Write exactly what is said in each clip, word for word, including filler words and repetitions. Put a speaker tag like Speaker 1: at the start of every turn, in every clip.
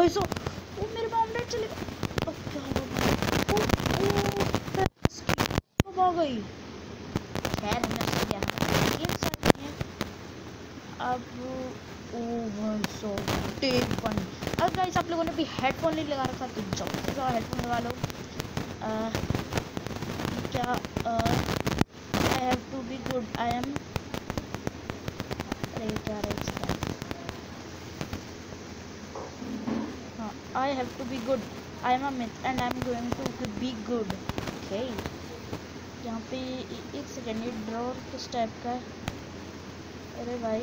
Speaker 1: सो वो मेरे में ऑमलेट चले गए। अब क्या होगा? ओ ओ आ गई। खैर हमने उसको क्या गेम स्टार्ट करनी है अब। ओ भाई सो टेक वन। अब गाइस आप लोगों ने भी हेडफोन नहीं लगा रखा तो जल्दी से जाओ हेडफोन लगा लो। आ, क्या I have to be good I am अरे क्या रहा हाँ I have to be good I am a myth and I am going to be good. Okay यहाँ पे एक सेकेंड ये ड्रॉर किस टाइप का है? अरे भाई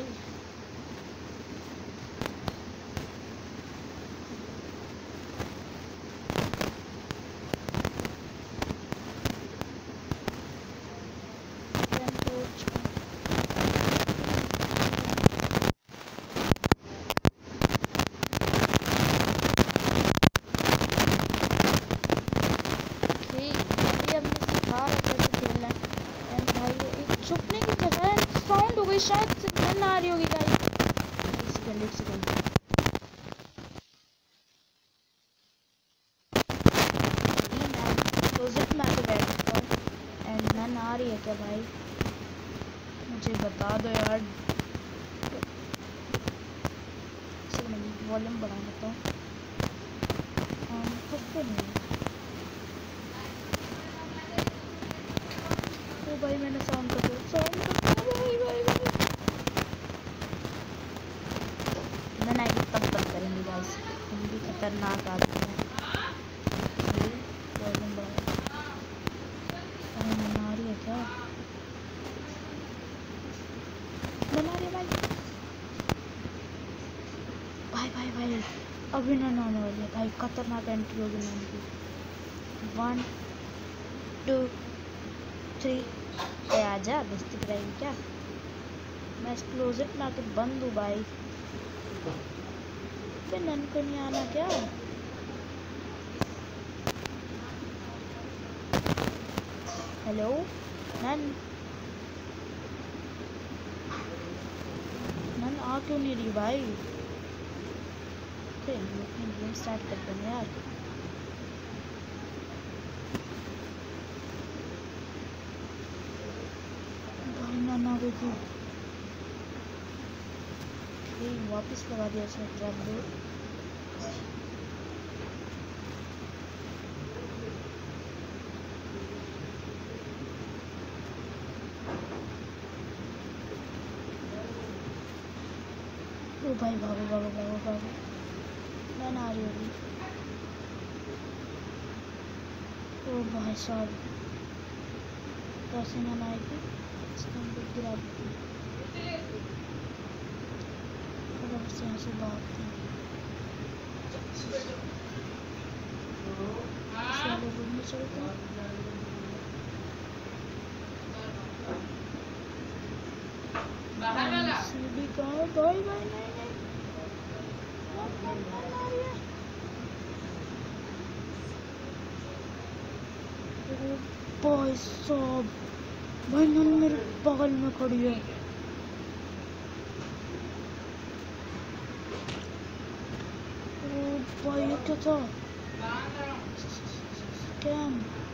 Speaker 1: छुपने की जगह साउंड हो गई शायद सिग्नल आ रही होगी गाइस। एक सेकंड एक सेकंड क्लोजेट में आके बैठ और एंड मैन आ रही है क्या भाई? मुझे बता दो यार। वॉल्यूम बढ़ा देता हूँ। कुछ नहीं ओ भाई मैंने साउंड कर दिया साउंड कर दिया भाई भाई भाई। मैंने आई तब तक करेंगे गाइस हिंदी खतरनाक आदमी है। वॉल्यूम बढ़ा बना रही है क्या? बना रही है भाई भाई भाई भाई अभी ना आने वाली है भाई। खतरनाक एंट्री होगी मैम की। वन टू थ्री आजा दोस्ती कराएगी क्या? मैं इस क्लोजेट में आके बंद हूँ भाई। फिर नन को नहीं आना क्या? हेलो नन नन आ क्यों नहीं रही भाई? फिर गेम स्टार्ट करते हैं यार। भाई नन आ गई थी। वापस लगा दिया उसने ट्रैप बोर्ड। ओ भाई भागो भागो भागो भागो मैं ना आ रही होगी। ओ भाई साहब कैसे ना आएगी इसको हम लोग गिरा देते हैं। से यहाँ से भागते हैं इस वाले रूम में चलते हैं। सीढ़ी कहाँ है भाई भाई? नहीं नहीं भाई साहब भाई नन मेरे बगल में खड़ी है। ओ भाई ये क्या था? स्कैम